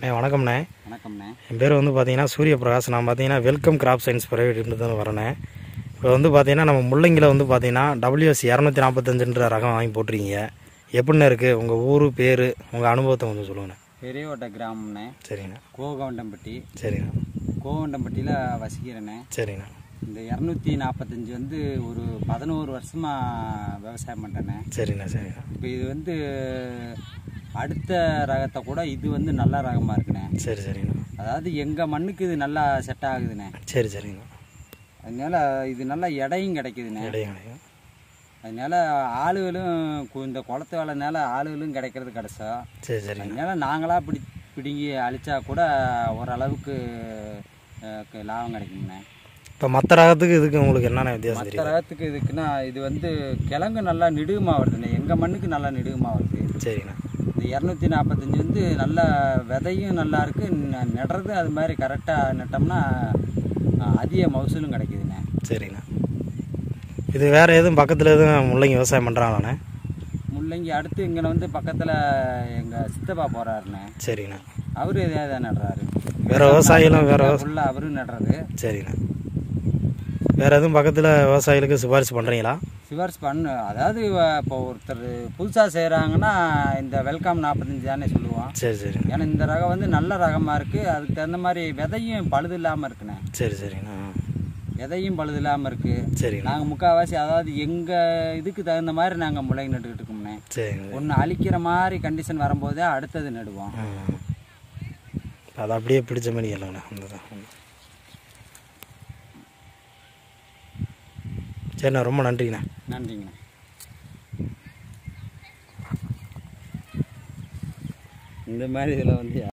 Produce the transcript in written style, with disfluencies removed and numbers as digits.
வணக்கம்ண்ணே. வணக்கம்ண்ணே. என் பேர் வந்து பார்த்தீங்கன்னா சூரியபிரகாஷ். நான் பார்த்தீங்கன்னா welcome crop science private limited வரேன். இப்போ வந்து பார்த்தீங்கன்னா நம்ம முள்ளங்கியில் வந்து பார்த்தீங்கன்னா WS 245 ரகம் வாங்கி போட்டிருக்கீங்க. எப்படிண்ணே இருக்குது? உங்கள் ஊர் பேர் உங்கள் அனுபவத்தை கொஞ்சம் சொல்லுங்கண்ணே. பெரியவட்ட கிராமம்ண்ணே. சரிங்கண்ணா. கோகவண்டம்பட்டி. சரிண்ணா. கோகவண்டம்பட்டியில் வசிக்கிறேண்ணே. சரிண்ணா. இந்த 245 வந்து ஒரு 11 வருஷமாக விவசாயம் பண்ணுறேண்ணே. சரிண்ணா. சரிண்ணா. இப்போ இது வந்து அடுத்த ரகத்தை கூட இது வந்து நல்ல ரகமாக இருக்குண்ணே. சரி சரிண்ணா. அதாவது எங்கள் மண்ணுக்கு இது நல்லா செட் ஆகுதுண்ணே. சரி சரிண்ணா. அதனால இது நல்லா எடையும் கிடைக்குதுண்ணே. எடையும் கிடைக்கும். அதனால ஆளுகளும் இந்த குளத்து வேலைனால ஆளுகளும் கிடைக்கிறது கிடைச்சா. சரி சரி. அதனால நாங்களாக பிடுங்கி அழிச்சா கூட ஓரளவுக்கு லாபம் கிடைக்குங்கண்ணே. இப்போ மற்ற ரகத்துக்கு இதுக்கு உங்களுக்கு என்னென்ன வித்தியாசம்? மற்ற ரகத்துக்கு இதுக்குன்னா இது வந்து கிழங்கு நல்லா நெடுகுமா வருதுண்ணே. எங்கள் மண்ணுக்கு நல்லா நெடுகுமா வருது. சரிண்ணா. இந்த 245 வந்து நல்லா விதையும் நல்லா இருக்கு, நடுறது அது மாதிரி கரெக்டாக நட்டோம்னா அதிக மகசூலும் கிடைக்குதுண்ணே. சரிண்ணா. இது வேறு எதுவும் பக்கத்தில் எதுவும் முள்ளங்கி விவசாயம் பண்ணுறாங்களாண்ணே? முள்ளங்கி அடுத்து இங்கே வந்து பக்கத்தில் எங்கள் சித்தப்பா போகிறாருண்ணே. சரிண்ணா. அவரு இதே நடுறாரு. வேறு விவசாயிகளும் வேறு ஃபுல்லாக அவரும் நடுறது. சரிண்ணா. வேறு எதுவும் பக்கத்தில் விவசாயிகளுக்கு சிபாரிசு பண்ணுறீங்களா? சிபாரிசு அதாவது இப்போ ஒருத்தர் புதுசாக செய்கிறாங்கன்னா இந்த வெல்கம் 45 தானே சொல்லுவோம். சரி சரி. ஏன்னா இந்த ரகம் வந்து நல்ல ரகமாக இருக்குது. அதுக்கு தகுந்த மாதிரி விதையும் பழுது இல்லாமல் இருக்குண்ணே. சரி சரிண்ணா. விதையும் பழுது இல்லாமல் இருக்குது. சரி. நாங்கள் முக்கால்வாசி அதாவது எங்கள் இதுக்கு தகுந்த மாதிரி நாங்கள் முள்ளங்கி நட்டுக்கிட்டு இருக்கோம்ண்ணே. சரி. ஒன்று அழிக்கிற மாதிரி கண்டிஷன் வரும்போதே அடுத்தது நடுவோம். அது அப்படியே பிடிச்ச மாதிரி இல்லைங்கண்ணா. அந்த சரிண்ணா. ரொம்ப நன்றிங்கண்ணா. நன்றிங்கண்ணா. இந்த மாதிரி இதில் வந்து